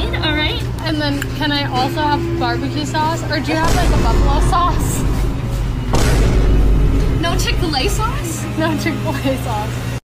need, all right? And then can I also have barbecue sauce? Or do you have like a buffalo sauce? No Chick-fil-A sauce? No Chick-fil-A sauce.